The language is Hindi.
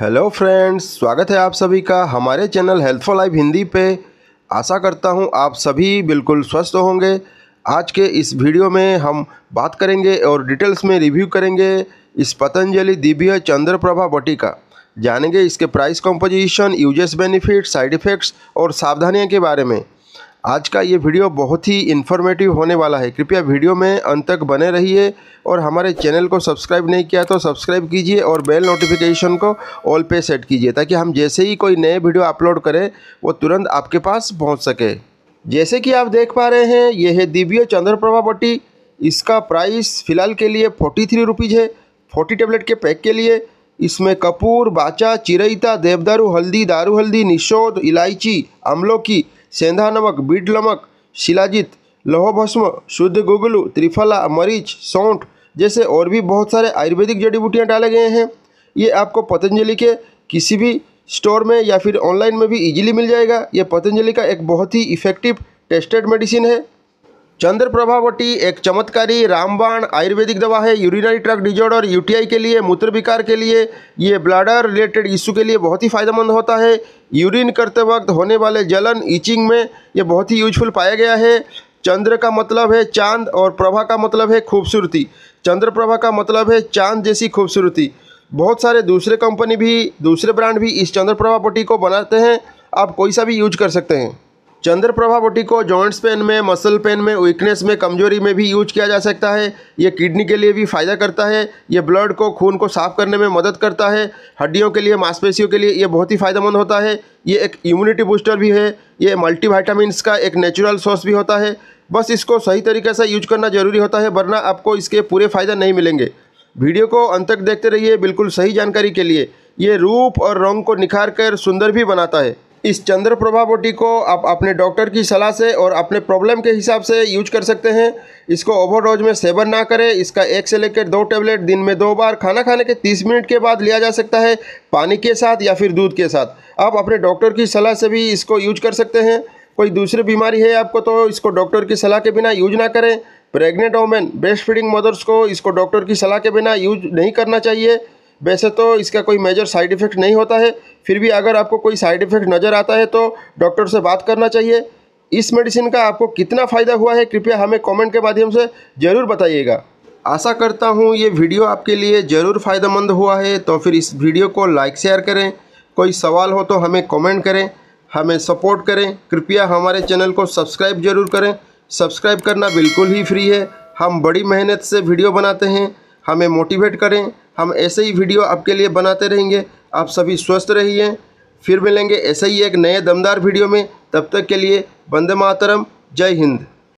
हेलो फ्रेंड्स, स्वागत है आप सभी का हमारे channel health for life Hindi पे। आशा करता हूँ आप सभी बिल्कुल स्वस्थ होंगे। आज के इस वीडियो में हम बात करेंगे और डिटेल्स में रिव्यू करेंगे इस पतंजलि दिव्य चंद्रप्रभा बटिका। जानेंगे इसके price composition, uses, benefit, side effects और सावधानियों के बारे में। आज का ये वीडियो बहुत ही इन्फॉर्मेटिव होने वाला है। कृपया वीडियो में अंत तक बने रहिए और हमारे चैनल को सब्सक्राइब नहीं किया तो सब्सक्राइब कीजिए और बेल नोटिफिकेशन को ऑल पे सेट कीजिए ताकि हम जैसे ही कोई नए वीडियो अपलोड करें वो तुरंत आपके पास पहुंच सके। जैसे कि आप देख पा रहे हैं, ये है दिव्य चंद्रप्रभा बटी। इसका प्राइस फ़िलहाल के लिए 43 रुपीज़ है 40 टेबलेट के पैक के लिए। इसमें कपूर, बाचा, चिरैता, देवदारू, हल्दी, दारू हल्दी, निषोद, इलायची, अमलोकी, सेंधा नमक, बीट नमक, शिलाजीत, लौह भस्म, शुद्ध गुगलू, त्रिफला, मरीच, सौंठ जैसे और भी बहुत सारे आयुर्वेदिक जड़ी बूटियाँ डाले गए हैं। ये आपको पतंजलि के किसी भी स्टोर में या फिर ऑनलाइन में भी इजीली मिल जाएगा। ये पतंजलि का एक बहुत ही इफ़ेक्टिव टेस्टेड मेडिसिन है। चंद्रप्रभा बटी एक चमत्कारी रामबाण आयुर्वेदिक दवा है। यूरिनरी ट्रैक्ट डिजॉर्डर, यूटीआई के लिए, मूत्र विकार के लिए, ये ब्लडर रिलेटेड इशू के लिए बहुत ही फ़ायदेमंद होता है। यूरिन करते वक्त होने वाले जलन, ईचिंग में ये बहुत ही यूजफुल पाया गया है। चंद्र का मतलब है चांद और प्रभा का मतलब है खूबसूरती। चंद्रप्रभा का मतलब है चांद जैसी खूबसूरती। बहुत सारे दूसरे कंपनी भी, दूसरे ब्रांड भी इस चंद्रप्रभा बटी को बनाते हैं। आप कोई सा भी यूज कर सकते हैं। चंद्रप्रभा बटी को जॉइंट्स पेन में, मसल पेन में, वीकनेस में, कमजोरी में भी यूज किया जा सकता है। ये किडनी के लिए भी फ़ायदा करता है। ये ब्लड को, खून को साफ़ करने में मदद करता है। हड्डियों के लिए, मांसपेशियों के लिए ये बहुत ही फ़ायदेमंद होता है। ये एक इम्यूनिटी बूस्टर भी है। ये मल्टीविटामिन्स का एक नेचुरल सोर्स भी होता है। बस इसको सही तरीके से यूज करना ज़रूरी होता है, वरना आपको इसके पूरे फ़ायदा नहीं मिलेंगे। वीडियो को अंत तक देखते रहिए बिल्कुल सही जानकारी के लिए। ये रूप और रंग को निखार कर सुंदर भी बनाता है। इस चंद्रप्रभा बटी को आप अपने डॉक्टर की सलाह से और अपने प्रॉब्लम के हिसाब से यूज कर सकते हैं। इसको ओवरडोज में सेवन ना करें। इसका 1 से लेकर 2 टेबलेट दिन में 2 बार खाना खाने के 30 मिनट के बाद लिया जा सकता है, पानी के साथ या फिर दूध के साथ। आप अपने डॉक्टर की सलाह से भी इसको यूज कर सकते हैं। कोई दूसरी बीमारी है आपको तो इसको डॉक्टर की सलाह के बिना यूज ना करें। Pregnant women, breast feeding mothers को इसको डॉक्टर की सलाह के बिना यूज नहीं करना चाहिए। वैसे तो इसका कोई मेजर साइड इफ़ेक्ट नहीं होता है, फिर भी अगर आपको कोई साइड इफ़ेक्ट नज़र आता है तो डॉक्टर से बात करना चाहिए। इस मेडिसिन का आपको कितना फ़ायदा हुआ है कृपया हमें कमेंट के माध्यम से ज़रूर बताइएगा। आशा करता हूँ ये वीडियो आपके लिए ज़रूर फ़ायदेमंद हुआ है। तो फिर इस वीडियो को लाइक शेयर करें। कोई सवाल हो तो हमें कमेंट करें, हमें सपोर्ट करें। कृपया हमारे चैनल को सब्सक्राइब ज़रूर करें। सब्सक्राइब करना बिल्कुल ही फ्री है। हम बड़ी मेहनत से वीडियो बनाते हैं, हमें मोटिवेट करें। हम ऐसे ही वीडियो आपके लिए बनाते रहेंगे। आप सभी स्वस्थ रहिए। फिर मिलेंगे ऐसे ही एक नए दमदार वीडियो में। तब तक के लिए वंदे मातरम, जय हिंद।